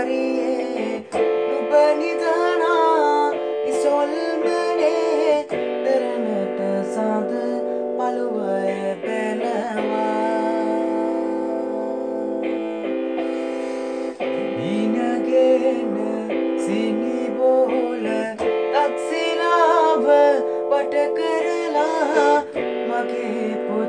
හරියේ නුඹ නිදනා ඉසොල්මනේ දරනට සඳ පළුවය බැලවා ඉනගෙන සිනිබෝල තක්සිලාව වට කරලා මගේ පුත